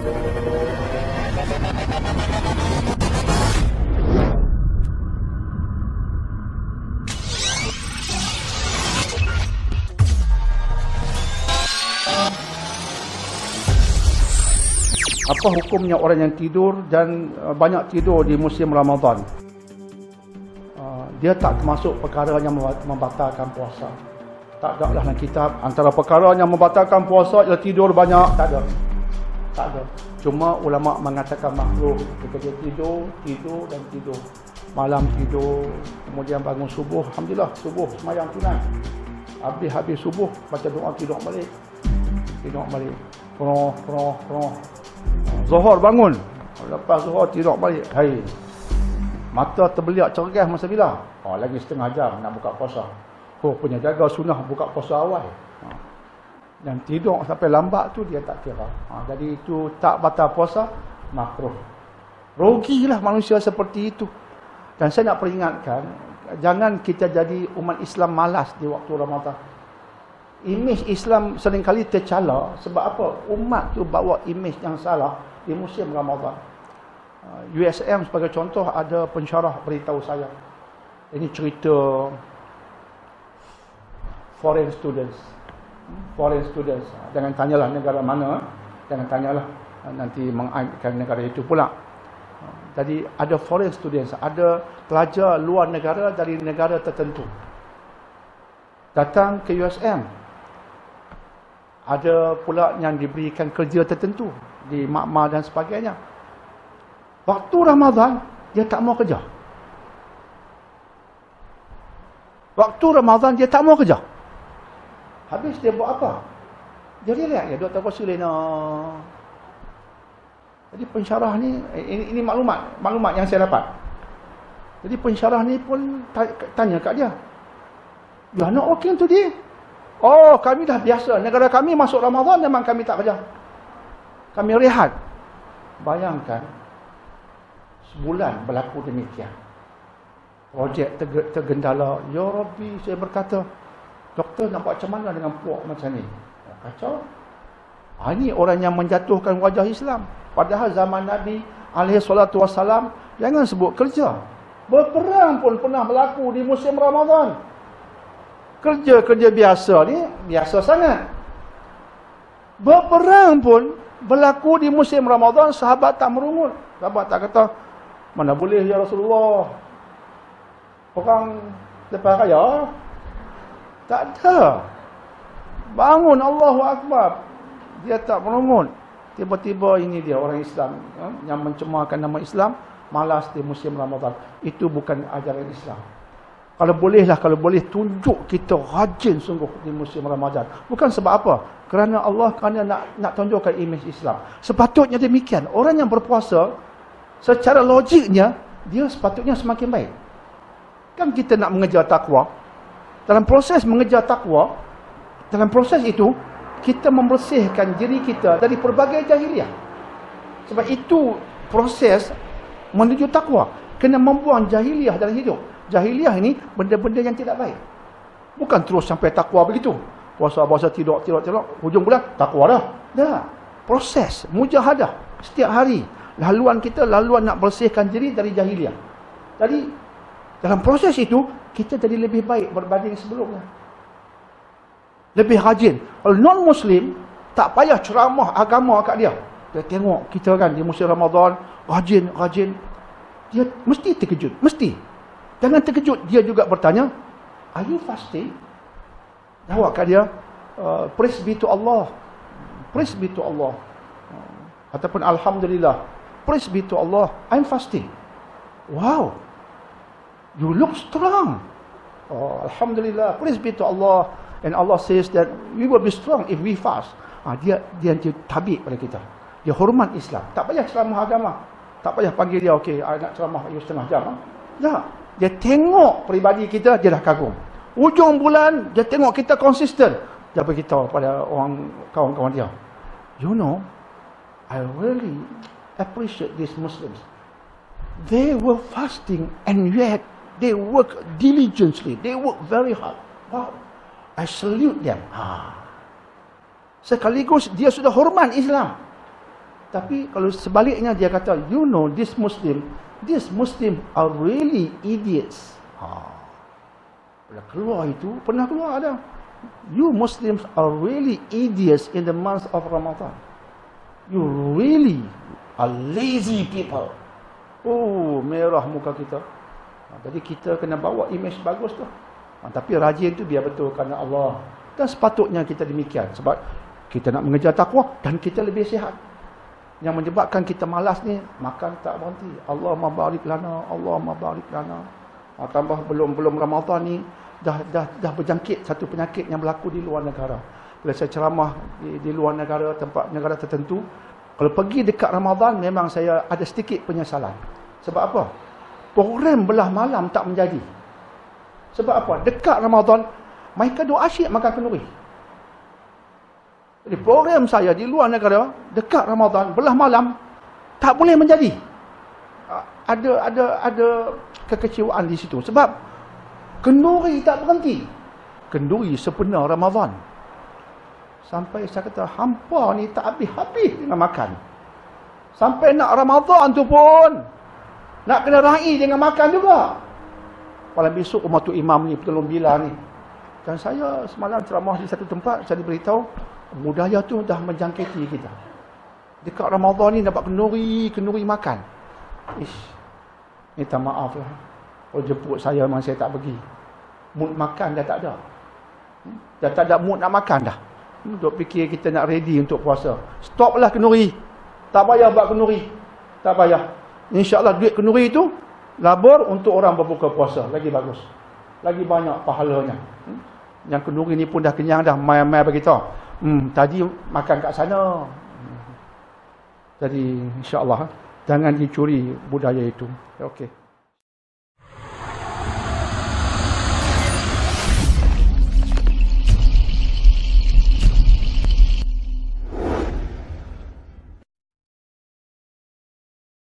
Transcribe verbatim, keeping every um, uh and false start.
Apa hukumnya orang yang tidur dan uh, banyak tidur di musim Ramadan? Uh, dia tak termasuk perkara yang membatalkan puasa. Tak ada dalam kitab antara perkara yang membatalkan puasa ialah tidur banyak, tak ada. Tak ada. Cuma ulama mengatakan makruh jika dia tidur, tidur dan tidur. Malam tidur, kemudian bangun subuh, alhamdulillah subuh sembahyang tunai. Habis-habis subuh baca doa tidur balik. Tidur balik. Peroh, peroh, peroh. Zuhur bangun, lepas zuhur tidur balik. Hai, mata terbeliak cergas masa bila? Oh, lagi setengah jam nak buka puasa. Oh, punya jaga sunnah buka puasa awal. Ha. Dan tidur sampai lambat tu dia tak kira. Ha, jadi itu tak batal puasa, makruh. Rugilah manusia seperti itu. Dan saya nak peringatkan, jangan kita jadi umat Islam malas di waktu Ramadan. Imej Islam seringkali tercela sebab apa? Umat tu bawa imej yang salah di musim Ramadan. U S M sebagai contoh ada pensyarah beritahu saya. Ini cerita foreign students. Foreign students. Jangan tanyalah negara mana. Jangan tanyalah nanti mengaibkan negara itu pula. Jadi ada foreign students, ada pelajar luar negara dari negara tertentu. Datang ke U S M. Ada pula yang diberikan kerja tertentu di makmal dan sebagainya. Waktu Ramadan, dia tak mau kerja. Waktu Ramadan, dia tak mau kerja. Habis dia buat apa? Dia relax ya, Doktor Rasulina. Jadi pensyarah ni, ini, ini maklumat, maklumat yang saya dapat. Jadi pensyarah ni pun tanya kat dia, "You are not working today?" Oh, kami dah biasa. Negara kami masuk Ramadan memang kami tak kerja. Kami rehat. Bayangkan, sebulan berlaku demikian. Projek tergendala. Ya Rabbi, saya berkata, doktor nak buat macam mana dengan puak macam ni? Kacau. Ha, ini orang yang menjatuhkan wajah Islam. Padahal zaman Nabi alaihi salatu wassalam, jangan sebut kerja. Berperang pun pernah berlaku di musim Ramadan. Kerja-kerja biasa ni, biasa sangat. Berperang pun berlaku di musim Ramadan, sahabat tak merungut. Sahabat tak kata, "Mana boleh ya Rasulullah. Perang lepas raya." Tak ada. Bangun Allahu Akbar. Dia tak merungut. Tiba-tiba ini dia orang Islam yang mencemarkan nama Islam, malas di musim Ramadan. Itu bukan ajaran Islam. Kalau bolehlah, kalau boleh tunjuk kita rajin sungguh di musim Ramadan. Bukan sebab apa? Kerana Allah, kerana nak nak tunjukkan imej Islam. Sepatutnya demikian. Orang yang berpuasa, secara logiknya, dia sepatutnya semakin baik. Kan kita nak mengejar takwa. Dalam proses mengejar takwa, dalam proses itu, kita membersihkan diri kita dari pelbagai jahiliah. Sebab itu proses menuju takwa. Kena membuang jahiliah dalam hidup. Jahiliah ini benda-benda yang tidak baik. Bukan terus sampai takwa begitu. Puasa-puasa tidur, tidur, tidur. Hujung bulan, takwa dah. Dah. Proses, mujahadah. Setiap hari. Laluan kita, laluan nak bersihkan diri dari jahiliah. Jadi, dalam proses itu, kita jadi lebih baik berbanding sebelumnya. Lebih rajin. Kalau non-Muslim, tak payah ceramah agama kat dia. Dia tengok kita kan di musim Ramadan, rajin, rajin. Dia mesti terkejut. Mesti. Jangan terkejut. Dia juga bertanya, "Are you fasting?" Jawab kat dia, uh, "Praise be to Allah." Praise be to Allah. Uh, ataupun Alhamdulillah. Praise be to Allah. I'm fasting. Wow. You look strong. Oh, Alhamdulillah. Praise be to Allah. And Allah says that we will be strong if we fast. Uh, dia dia dia tabik pada kita. Dia hormat Islam. Tak payah ceramah agama. Tak payah panggil dia, "Okey, I nak ceramah you setengah jam." Ha? Tak. Dia tengok peribadi kita, dia dah kagum. Ujung bulan, dia tengok kita konsisten. Dia beritahu pada orang kawan-kawan dia, "You know, I really appreciate these Muslims. They were fasting and yet they work diligently. They work very hard. Wow. I salute them." Ha. Sekaligus dia sudah hormat Islam. Tapi kalau sebaliknya dia kata, you know this Muslim, this Muslim are really idiots. Ha. Pernah keluar itu, pernah keluar ada. You Muslims are really idiots in the month of Ramadan. You really are lazy people. Oh, merah muka kita. Ha, jadi kita kena bawa image bagus tu. Ha, tapi rajin tu biar betul kerana Allah. Dan sepatutnya kita demikian. Sebab kita nak mengejar takwa dan kita lebih sihat. Yang menyebabkan kita malas ni, makan tak berhenti. Allahumma barik lana, Allahumma barik lana. Ha, tambah belum-belum Ramadan ni, dah dah dah berjangkit satu penyakit yang berlaku di luar negara. Bila saya ceramah di, di luar negara, tempat negara tertentu, kalau pergi dekat Ramadan memang saya ada sedikit penyesalan. Sebab apa? Program belah malam tak menjadi. Sebab apa? Dekat Ramadan mereka duk asyik makan kenduri. Jadi program saya di luar negara dekat Ramadan belah malam tak boleh menjadi. Ada ada ada kekecewaan di situ sebab kenduri tak berhenti. Kenduri sepenuh Ramadan. Sampai saya kata, hampa ni tak habis-habis dengan makan. Sampai nak Ramadan tu pun, nak kena raih dengan makan juga. Malam besok rumah tu imam ni, Petulung Bila ni. Dan saya semalam ceramah di satu tempat, saya diberitahu, budaya tu dah menjangkiti kita. Dekat Ramadan ni dapat kenduri, kenduri makan. Ish, minta maaf lah. Oh, jemput saya memang saya tak pergi. Mood makan dah tak ada. Dah tak ada mood nak makan dah. Duk fikir kita nak ready untuk puasa. Stoplah kenduri. Tak payah buat kenduri. Tak payah. InsyaAllah duit kenduri tu labur untuk orang berbuka puasa. Lagi bagus. Lagi banyak pahalanya. Yang kenduri ni pun dah kenyang dah. Mai-mai beritahu. Hmm, tadi makan kat sana. Jadi insyaAllah jangan dicuri budaya itu. Okey.